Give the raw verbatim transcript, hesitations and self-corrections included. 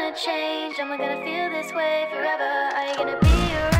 gonna change? Am I gonna feel this way forever? Are you gonna be around?